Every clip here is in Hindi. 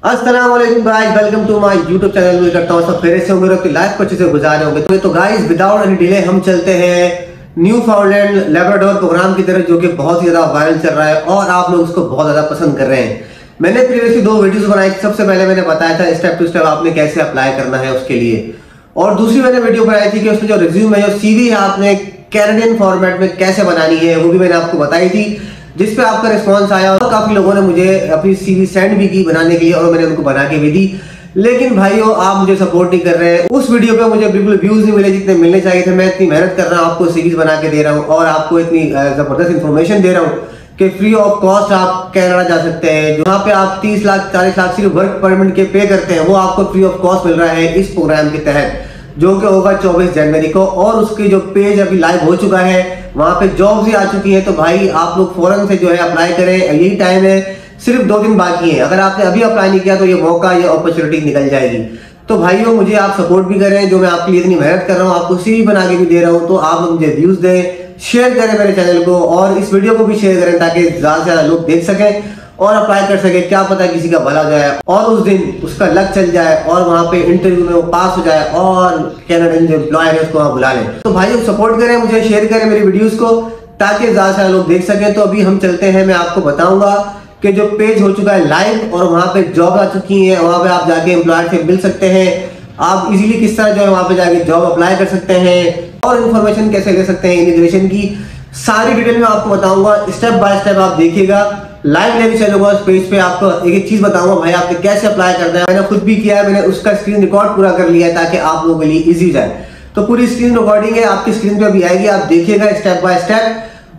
अस्सलाम वालेकुम guys, welcome to my YouTube channel. उम्मीद करता हूँ सब खैरियत से होंगे, लाइफ को अच्छे से गुजारे होंगे। तो गाइस विदाउट एनी डिले हम चलते हैं न्यू फाउंडलैंड लैब्राडोर प्रोग्राम की तरफ, जो कि बहुत ही ज्यादा वायरल चल रहा है और आप लोग उसको बहुत ज्यादा पसंद कर रहे हैं। मैंने प्रीवियसली 2 वीडियोस बनाई थी। सबसे पहले मैंने बताया था स्टेप टू स्टेप आपने कैसे अप्लाई करना है उसके लिए, और दूसरी मैंने वीडियो बनाई थी कि उसमें जो रिज्यूम है, जो सीवी है, आपने कैनेडियन फॉर्मेट में कैसे बनानी है, वो भी मैंने आपको बताई थी, जिस पे आपका रिस्पांस आया और काफी लोगों ने मुझे अपनी सीवी सेंड भी की बनाने के लिए और मैंने उनको बना के भी दी। लेकिन भाइयों आप मुझे सपोर्ट नहीं कर रहे हैं। उस वीडियो पे मुझे बिल्कुल व्यूज नहीं मिले जितने मिलने चाहिए थे। मैं इतनी मेहनत कर रहा हूँ, आपको सीरीज बना के दे रहा हूँ और आपको इतनी जबरदस्त इन्फॉर्मेशन दे रहा हूँ कि फ्री ऑफ कॉस्ट आप कनाडा जा सकते हैं। जहाँ पे आप 30 लाख 40 लाख सिर्फ वर्क परमिट के पे करते हैं, वो आपको फ्री ऑफ कॉस्ट मिल रहा है इस प्रोग्राम के तहत, जो कि होगा 24 जनवरी को। और उसकी जो पेज अभी लाइव हो चुका है, वहां पे जॉब भी आ चुकी है। तो भाई आप लोग फौरन से जो है अप्लाई करें, यही टाइम है, सिर्फ 2 दिन बाकी है। अगर आपने अभी अप्लाई नहीं किया तो ये मौका, ये अपॉर्चुनिटी निकल जाएगी। तो भाइयों मुझे आप सपोर्ट भी करें, जो मैं आपके लिए इतनी मेहनत कर रहा हूँ, आपको सीवी बना के भी दे रहा हूँ, तो आप लोग मुझे व्यूज दें, शेयर करें मेरे चैनल को और इस वीडियो को भी शेयर करें ताकि ज्यादा से ज्यादा लोग देख सकें और अप्लाई कर सके। क्या पता किसी का भला हो जाए और उस दिन उसका लक चल जाए और वहां पे इंटरव्यू में वो पास हो जाए और कैनेडियन जो एम्प्लॉयर है उसको वहां बुला लें। तो भाई सपोर्ट करें, मुझे शेयर करें मेरी वीडियोस को ताकि ज्यादा से ज्यादा लोग देख सकें। तो अभी हम चलते हैं, मैं आपको बताऊंगा कि जो पेज हो चुका है लाइव और वहां पे जॉब आ चुकी है, वहां पे आप जाके एम्प्लॉयर से मिल सकते हैं। आप इजीली किस तरह जो है वहां पे जाके जॉब अप्लाई कर सकते हैं और इन्फॉर्मेशन कैसे ले सकते हैं इमिग्रेशन की, सारी डिटेल में आपको बताऊंगा। स्टेप बाय स्टेप आप देखिएगा, लाइव लेके चलूंगा उस पेज पे, आपको एक एक चीज बताऊंगा भाई आपने कैसे अप्लाई करना है। मैंने खुद भी किया है, मैंने उसका स्क्रीन रिकॉर्ड पूरा कर लिया है ताकि आप लोगों के लिए इजी जाए। तो पूरी स्क्रीन रिकॉर्डिंग है, आपकी स्क्रीन पे भी आएगी, आप देखिएगा स्टेप बाय स्टेप।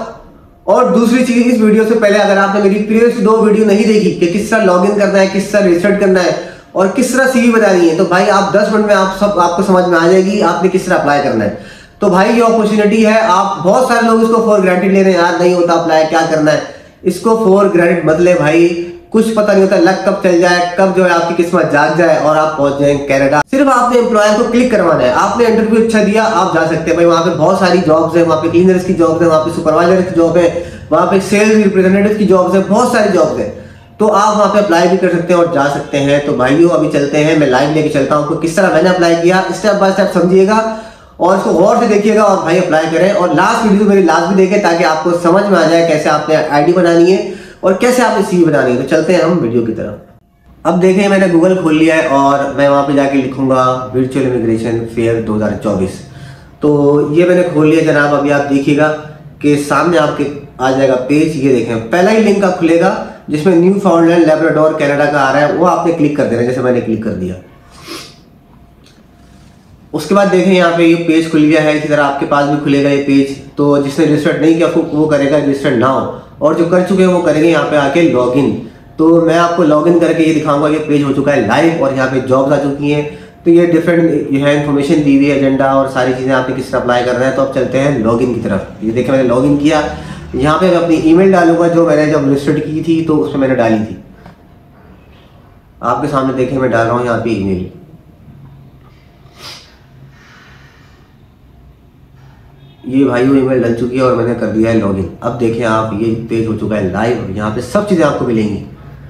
और दूसरी चीज, इस वीडियो से पहले अगर आपने मेरी प्रीवियस 2 वीडियो नहीं देखी कि किस तरह लॉगिन करना है, किस तरह रजिस्टर करना है और किस तरह सीवी बनानी है, तो भाई आप 10 मिनट में आपको समझ में आ जाएगी आपने किस तरह अप्लाई करना है। तो भाई ये अपॉर्चुनिटी है, आप बहुत सारे लोग इसको फॉर ग्रांटेड ले रहे हैं, यार नहीं होता अप्लाई, क्या करना है। इसको फॉर ग्रांटेड मत ले भाई, कुछ पता नहीं होता लक कब चल जाए, कब जो है आपकी किस्मत जाग जाए और आप पहुंच जाए कनाडा। सिर्फ आपने एम्प्लॉयर को क्लिक करवाना है, आपने इंटरव्यू अच्छा दिया, आप जा सकते हैं भाई। वहां पे बहुत सारी जॉब्स है, वहां पे क्लीनर्स की जॉब्स है, वहां पे सुपरवाइजर की जॉब है, वहां पे सेल्स रिप्रेजेंटेटिव की जॉब्स है, बहुत सारी जॉब्स है। तो आप वहां पे अप्लाई भी कर सकते हैं और जा सकते हैं। तो भाइयों अभी चलते हैं, मैं लाइव लेके चलता हूँ किस तरह मैंने अप्लाई किया, स्टेप बाय स्टेप समझिएगा और इसको गौर से देखिएगा और भाई अप्लाई करें। और लास्ट वीडियो मेरी लास्ट भी देखें ताकि आपको समझ में आ जाए कैसे आपने आईडी बनानी है और कैसे आपने सीवी बनानी है। तो चलते हैं हम वीडियो की तरफ। अब देखें मैंने गूगल खोल लिया है और मैं वहां पे जाके लिखूंगा वर्चुअल इमिग्रेशन फेयर 2024। तो ये मैंने खोल लिया जनाब। अभी आप देखिएगा कि सामने आपके आ जाएगा पेज। ये देखें पहला ही लिंक आप खुलेगा जिसमें न्यू फाउंडलैंड लैब्राडोर कनाडा का आ रहा है, वो आपने क्लिक कर देना, जैसे मैंने क्लिक कर दिया। उसके बाद देखें यहाँ पे ये पेज खुल गया है, इसी तरह आपके पास भी खुलेगा ये पेज। तो जिसने रजिस्टर्ड नहीं किया वो करेगा रजिस्टर्ड नाउ, और जो कर चुके हैं वो करेंगे यहाँ पे आके लॉगिन। तो मैं आपको लॉगिन करके ये दिखाऊंगा। ये पेज हो चुका है लाइव और यहाँ पे जॉब्स आ चुकी हैं। तो ये डिफरेंट है इन्फॉर्मेशन दी हुई है, एजेंडा और सारी चीजें आपने किस तरह अप्लाई करना है। तो अब चलते हैं लॉगिन की तरफ। ये देखें मैंने लॉगिन किया, यहाँ पे मैं अपनी ईमेल डालूंगा जो मैंने जब रजिस्टर्ड की थी तो उसमें मैंने डाली थी। आपके सामने देखें मैं डाल रहा हूँ यहाँ पे ईमेल। ये भाइयों ईमेल डल चुकी है और मैंने कर दिया है लॉगिन। अब देखें आप, ये पेज हो चुका है लाइव और यहाँ पे सब चीजें आपको मिलेंगी।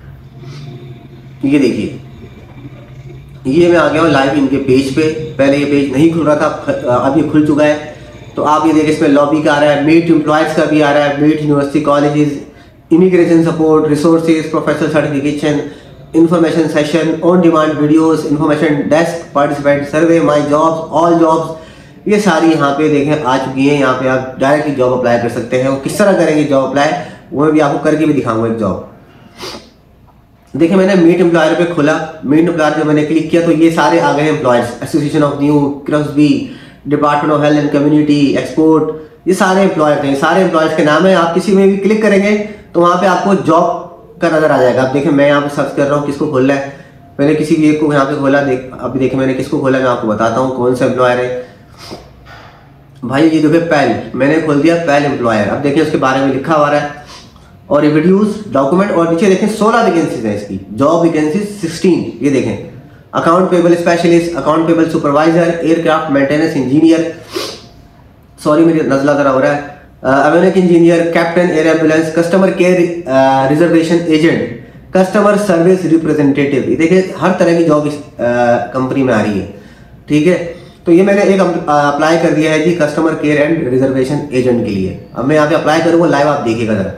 ये देखिए ये मैं आ गया हूँ लाइव इनके पेज पे। पहले ये पेज नहीं खुल रहा था, अब ये खुल चुका है। तो आप ये देखिए इसमें लॉबी का आ रहा है, मीट एम्प्लॉयज का भी आ रहा है, meet university colleges, immigration support, resources, professional certification, information session, on demand videos, information desk, participant survey, my jobs, all jobs, ये सारी यहाँ पे देखें आ चुकी हैं। यहाँ पे आप डायरेक्टली जॉब अप्लाई कर सकते हैं। वो किस तरह करेंगे जॉब अप्लाई, वो मैं भी आपको करके भी दिखाऊंगा एक जॉब। देखिए मैंने मीट एम्प्लॉयर पे खोला, मीट एम्प्लॉयर पे मैंने क्लिक किया तो ये सारे आ गए employers, association of New Crosby, department of health and community, export, ये सारे एम्प्लॉयर्स हैं। सारे एम्प्लॉयर्स के नाम है। आप किसी में भी क्लिक करेंगे तो वहाँ पे आपको जॉब का नजर आ जाएगा। आप देखें मैं यहाँ पे सर्च कर रहा हूँ किसको खोलना है। मैंने किसी भी एक को यहाँ पे खोला, अभी देखें मैंने किसको खोला, मैं आपको बताता हूँ कौन सा एम्प्लॉयर है। भाई ये देखिए पैल, मैंने खोल दिया पैल एम्प्लॉयर। अब देखें उसके बारे में लिखा हुआ है और रिव्यूज डॉक्यूमेंट, और नीचे देखें 16 वैकेंसीज है इसकी, जॉब वैकेंसीज 16। ये देखें account payable specialist, account payable supervisor, aircraft maintenance engineer, sorry मेरी नजला जरा हो रहा है, avionic engineer, captain air ambulance, customer care reservation agent, customer service representative. ये देखिए हर तरह की जॉब इस कंपनी में आ रही है, ठीक है। तो ये मैंने एक अप्लाई कर दिया है जी customer care and reservation agent के लिए। अब मैं यहाँ पे अप्लाई करूँगा, लाइव आप देखिएगा जरा।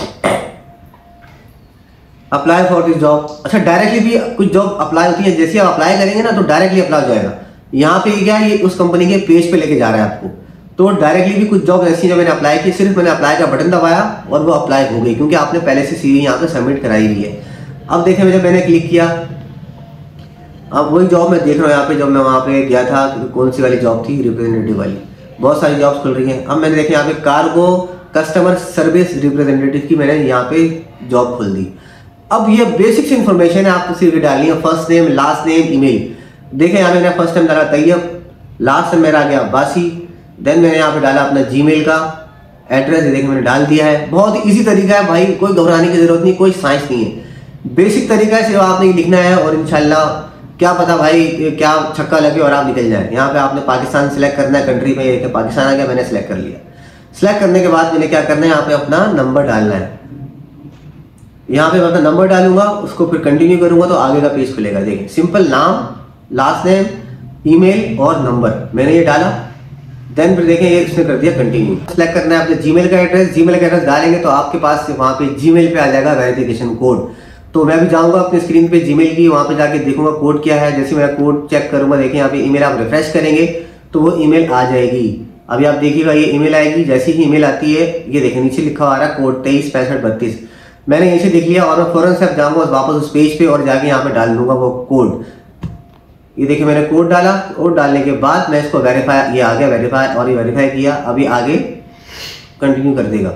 Apply for this job. अच्छा, डायरेक्टली भी कुछ जॉब अप्लाई होती है, जैसे आप अप्लाई करेंगे ना तो डायरेक्टली अप्लाई हो जाएगा। यहाँ पे क्या है, ये उस कंपनी के पेज पे लेके जा रहा है आपको। तो डायरेक्टली भी कुछ जॉब ऐसी जो मैंने अप्लाई की, सिर्फ मैंने अप्लाई का बटन दबाया और वो अप्लाई हो गई, क्योंकि आपने पहले से CV यहाँ पे सबमिट कराई हुई है। अब देखें जब मैंने क्लिक किया, अब वही जॉब मैं देख रहा हूँ यहाँ पे, जब मैं वहाँ पे गया था कौन सी वाली जॉब थी, रिप्रेजेंटेटिव वाली। बहुत सारी जॉब्स खुल रही हैं। अब मैंने देखा यहाँ पे कार्गो कस्टमर सर्विस रिप्रेजेंटेटिव की मैंने यहाँ पे जॉब खोल दी। अब ये बेसिक्स इन्फॉर्मेशन है, आपको सिर्फ डालनी है, first name, last name, email. देखें यहाँ मैंने फर्स्ट नेम डाला तैयब, लास्ट में मेरा आ गया अब्बासी, देन मैंने यहाँ पे डाला अपना जीमेल का एड्रेस, ये देखिए मैंने डाल दिया है। बहुत ही ईजी तरीका है भाई, कोई घबराने की जरूरत नहीं, कोई साइंस नहीं है, बेसिक तरीका है, सिर्फ आपने लिखना है और इंशाल्लाह क्या पता भाई क्या छक्का लगे और आप निकल जाए। यहाँ पे आपने पाकिस्तान सेलेक्ट करना है, कंट्री में ये पाकिस्तान आ गया, मैंने सेलेक्ट कर लिया। सेलेक्ट करने के बाद मैंने क्या करना है, यहाँ पे अपना नंबर डालना है। यहाँ पे मैं अपना नंबर डालूंगा, उसको फिर कंटिन्यू करूंगा तो आगे का पेज खुलेगा। देखिए सिंपल नाम, लास्ट नेम, ईमेल और नंबर मैंने ये डाला। देन फिर देखें ये इसने कर दिया कंटिन्यू। सेलेक्ट करना है अपने जीमेल का एड्रेस। जीमेल का एड्रेस डालेंगे तो आपके पास वहाँ पे जीमेल पे आ जाएगा वेरिफिकेशन कोड। तो मैं भी जाऊँगा अपने स्क्रीन पे जीमेल की, वहाँ पे जाके देखूंगा कोड क्या है। जैसे मैं कोड चेक करूंगा, देखिए यहाँ पे ईमेल आप रिफ्रेश करेंगे तो वो ईमेल आ जाएगी। अभी आप देखिएगा ये ईमेल आएगी। जैसे ही ईमेल आती है, ये देखिए नीचे लिखा हुआ आ रहा है कोड 236532। मैंने यहीं से देख लिया और मैं फौरन से अब जाऊँगा वापस उस पेज पे और जाके यहाँ पे डाल दूंगा वो कोड। ये देखिए मैंने कोड डाला, कोड डालने के बाद मैं इसको वेरीफाई, ये आ गया वेरीफाई, और ये वेरीफाई किया। अभी आगे कंटिन्यू कर देगा।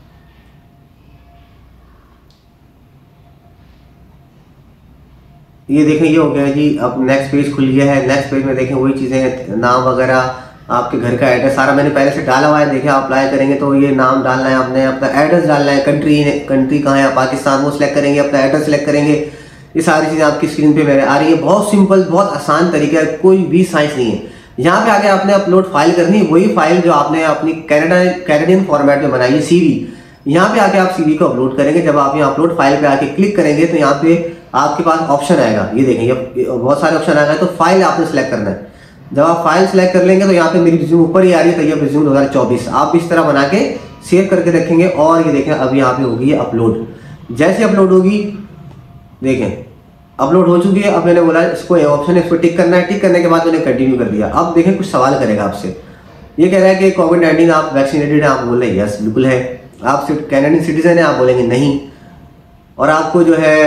ये देखें ये हो गया जी। अब नेक्स्ट पेज खुल गया है। नेक्स्ट पेज में देखें वही चीज़ें हैं, नाम वगैरह, आपके घर का एड्रेस सारा मैंने पहले से डाला हुआ है। देखिए आप अप्लाई करेंगे तो ये नाम डालना है आपने, अपना एड्रेस डालना है, कंट्री कहाँ है, पाकिस्तान, वो सिलेक्ट करेंगे, अपना एड्रेस सेलेक्ट करेंगे। ये सारी चीज़ें आपकी स्क्रीन पे मेरे आ रही है। बहुत सिंपल, बहुत आसान तरीका है, कोई भी साइंस नहीं है। यहाँ पे आके आपने अपलोड फाइल करनी, वही फाइल जो आपने अपनी कैनेडियन फॉर्मेट में बनाई है, CV। यहाँ पे आके आप CV को अपलोड करेंगे। जब आप यहाँ अपलोड फाइल पे आके क्लिक करेंगे तो यहाँ पे आपके पास ऑप्शन आएगा, ये देखें ये बहुत सारे ऑप्शन आएगा। तो फाइल आपने सेलेक्ट करना है। जब आप फाइल सेलेक्ट कर लेंगे तो यहाँ पे मेरी रिज्यूम ऊपर ही आ रही है, तैयब रिज्यूम 2024। आप इस तरह बना के सेव करके रखेंगे और ये देखें अब यहाँ पे होगी अपलोड। जैसे अपलोड होगी, देखें अपलोड हो चुकी है। अब मैंने बोला इसको ये ऑप्शन है, इसको टिक करना है। टिक करने के बाद मैंने कंटिन्यू कर दिया। अब देखें कुछ सवाल करेगा आपसे। ये कह रहा है कि कोविड-19 आप वैक्सीनेटेड हैं, आप बोल रहे हैं यस बिल्कुल है। आप सिर्फ कैनेडियन सिटीजन है, आप बोलेंगे नहीं। और आपको जो है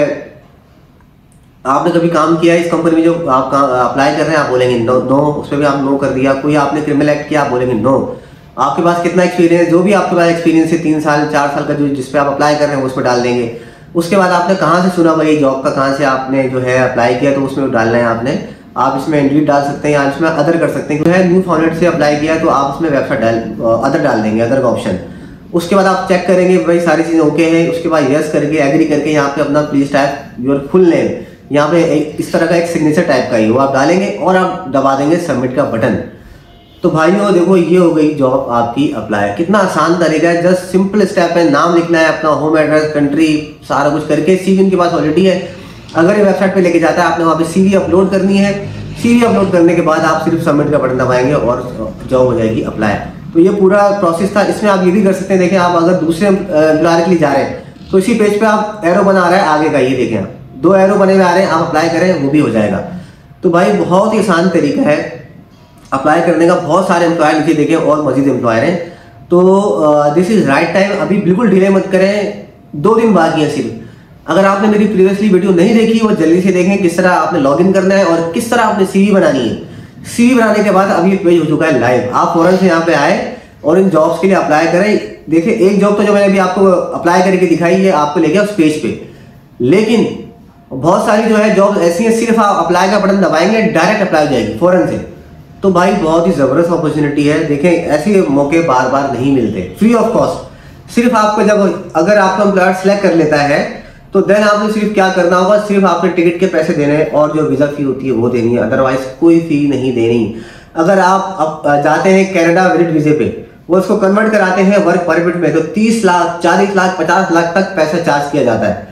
आपने कभी काम किया है इस कंपनी में जो आप अप्लाई कर रहे हैं, आप बोलेंगे नो। उस पर भी आप नो कर दिया। कोई आपने क्रिमिनल एक्ट किया, आप बोलेंगे नो। आपके पास कितना एक्सपीरियंस, जो भी आपके पास एक्सपीरियंस है 3 साल 4 साल का, जो जिस पे आप अप्लाई कर रहे हैं उस पर डाल देंगे। उसके बाद आपने कहाँ से सुना भाई जॉब का, कहाँ से आपने जो है अप्लाई किया, तो उसमें डालना है आपने। आप इसमें इंडीड डाल सकते हैं या इसमें अदर कर सकते हैं। जो है न्यू फाउंडेड से अप्लाई किया तो आप उसमें वेबसाइट अदर डाल देंगे, अदर का ऑप्शन। उसके बाद आप चेक करेंगे भाई सारी चीज़ें ओके हैं। उसके बाद यस करके एग्री करके यहाँ पे अपना please type your full name, यहाँ पे इस तरह का एक सिग्नेचर टाइप का ही वो आप डालेंगे और आप दबा देंगे सबमिट का बटन। तो भाइयों देखो ये हो गई जॉब आपकी अप्लाई। कितना आसान तरीका है, जस्ट सिंपल स्टेप है। नाम लिखना है, अपना होम एड्रेस, कंट्री, सारा कुछ करके। CV उनके पास ऑलरेडी है। अगर ये वेबसाइट पे लेके जाता है, आपने वहाँ पे CV अपलोड करनी है। CV अपलोड करने के बाद आप सिर्फ सबमिट का बटन दबाएंगे और जॉब हो जाएगी अप्लाई। तो ये पूरा प्रोसेस था। इसमें आप ये भी कर सकते हैं, देखें आप अगर दूसरे एम्प्लॉयर के लिए जा रहे हैं तो इसी पेज पे आप एरो बना रहा है आगे का, ये देखें आप 2 एरो बने हुए आ रहे हैं, आप अप्लाई करें वो भी हो जाएगा। तो भाई बहुत ही आसान तरीका है अप्लाई करने का। बहुत सारे एम्प्लॉयर नीचे देखें और मजीद एम्प्लॉयर हैं। तो दिस इज राइट टाइम। अभी बिल्कुल डिले मत करें, 2 दिन बाकी है सिर्फ। अगर आपने मेरी प्रीवियसली वीडियो नहीं देखी, वो जल्दी से देखें किस तरह आपने लॉगिन करना है और किस तरह आपने CV बनानी है। CV बनाने के बाद अभी पेज हो चुका है लाइव। आप फौरन से यहाँ पे आए और इन जॉब्स के लिए अप्लाई करें। देखिए एक जॉब तो जो मैंने अभी आपको अप्लाई करके दिखाई है, आपको ले गया उस पेज पे, लेकिन बहुत सारी जो है जॉब ऐसी है, सिर्फ आप अप्लाई का बटन दबाएंगे डायरेक्ट अप्लाई हो जाएगी फौरन से। तो भाई बहुत ही जबरदस्त अपॉर्चुनिटी है। देखें ऐसे मौके बार बार नहीं मिलते, फ्री ऑफ कॉस्ट। सिर्फ आपको जब अगर आपका एम्प्लॉयर सेलेक्ट कर लेता है तो देन आपने सिर्फ क्या करना होगा, सिर्फ आपने टिकट के पैसे देने और जो वीजा फी होती है वो देनी है, अदरवाइज कोई फी नहीं देनी। अगर आप जाते हैं कनाडा विजिट वीजे पे, वो उसको कन्वर्ट कराते हैं वर्क परमिट में, तो 30 लाख 40 लाख 50 लाख तक पैसा चार्ज किया जाता है।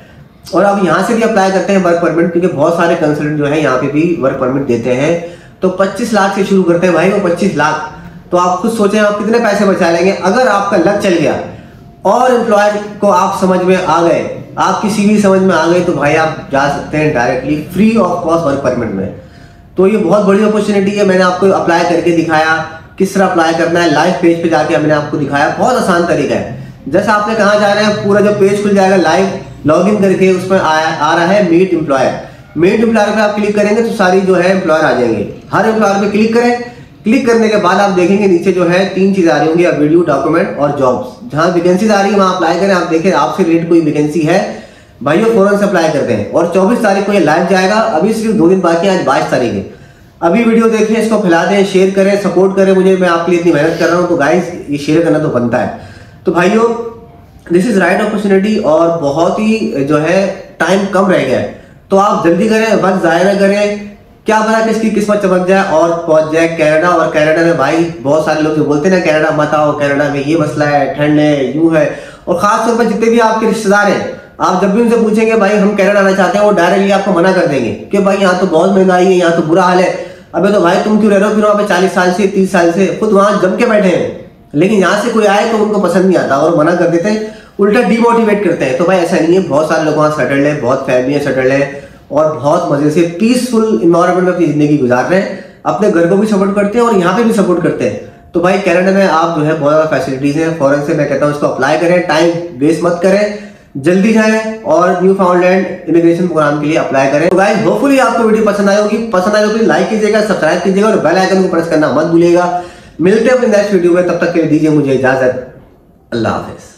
और आप यहाँ से भी अप्लाई करते हैं वर्क परमिट, क्योंकि बहुत सारे कंसल्टेंट जो है यहाँ पे भी वर्क परमिट देते हैं। तो 25 लाख से शुरू करते हैं भाई वो 25 लाख। तो आप खुद सोचें आप कितने पैसे बचा लेंगे अगर आपका लक चल गया और एम्प्लॉयर को आप समझ में आ गए, आपकी सीवी समझ में आ गई, तो भाई आप जा सकते हैं directly free of cost work permit में। तो ये बहुत बड़ी अपॉर्चुनिटी है। मैंने आपको अप्लाई करके दिखाया किस तरह अप्लाई करना है, लाइव पेज पे जाके मैंने आपको दिखाया, बहुत आसान तरीका है। जैसा आपने कहाँ जा रहे हैं, पूरा जो पेज खुल जाएगा लाइव लॉगिन करके, उसमें आ रहा है मीट एम्प्लॉयर। मीट एम्प्लॉयर पे आप क्लिक करेंगे तो सारी जो है एम्प्लॉयर आ जाएंगे। हर एम्प्लॉयर पे क्लिक करें, क्लिक करने के बाद आप देखेंगे नीचे जो है 3 चीज आ रही होंगी, वीडियो, डॉक्यूमेंट और जॉब्स। जहां वैकेंसीज आ रही है वहां अप्लाई करें। आप देखें आपसे रिलेटेड कोई वैकेंसी है भाइयों, फौरन से अप्लाई करते हैं। और 24 तारीख को ये लाइव जाएगा, अभी सिर्फ 2 दिन बाकी है, आज 22 तारीख है। अभी वीडियो देखें, इसको फैला दें, शेयर करें, सपोर्ट करें मुझे, मैं आपके लिए इतनी मेहनत कर रहा हूँ। तो गाइस ये शेयर करना तो बनता है। तो भाइयों दिस इज राइट अपॉर्चुनिटी और बहुत ही जो है टाइम कम रह गया है, तो आप जल्दी करें, वक्त जाया ना करें। क्या पता किसकी किस्मत चमक जाए और पहुंच जाए कनाडा। और कनाडा में भाई बहुत सारे लोग जो बोलते हैं ना कनाडा मत आओ, कनाडा में ये मसला है, ठंड है, यूं है। और खास तौर पर जितने भी आपके रिश्तेदार हैं, आप जब भी उनसे पूछेंगे भाई हम कनाडा आना चाहते हैं, वो डायरेक्टली आपको मना कर देंगे कि भाई यहाँ तो बहुत महंगाई है, यहाँ तो बुरा हाल है। अबे तो भाई तुम क्यों रह रहे हो फिर वहाँ पे 40 साल से 30 साल से, खुद वहां जम के बैठे हैं, लेकिन यहाँ से कोई आए तो उनको पसंद नहीं आता और मना कर देते हैं, उल्टा डिमोटिवेट करते हैं। तो भाई ऐसा नहीं है, बहुत सारे लोग वहाँ सेटल्ड है, बहुत फैमिली सेटल्ड है और बहुत मजे से पीसफुल इन्वायरमेंट में अपनी जिंदगी गुजार रहे हैं, अपने घर को भी सपोर्ट करते हैं और यहाँ पे भी सपोर्ट करते हैं। तो भाई कनाडा में आप जो है बहुत ज्यादा फैसिलिटीज हैं, फॉरेन से मैं कहता हूँ इसको अप्लाई करें, टाइम वेस्ट मत करें, जल्दी जाएं और न्यू फाउंडलैंड इमिग्रेशन प्रोग्राम के लिए अप्लाई करें। तो गाइस होपफुली आपको वीडियो पसंद आई होगी, पसंद आई तो लाइक कीजिएगा, सब्सक्राइब कीजिएगा और बेल आइकन को प्रेस करना मत भूलिएगा। मिलते हैं अपने नेक्स्ट वीडियो में, तब तक के लिए दीजिए मुझे इजाजत। अल्लाह हाफिज।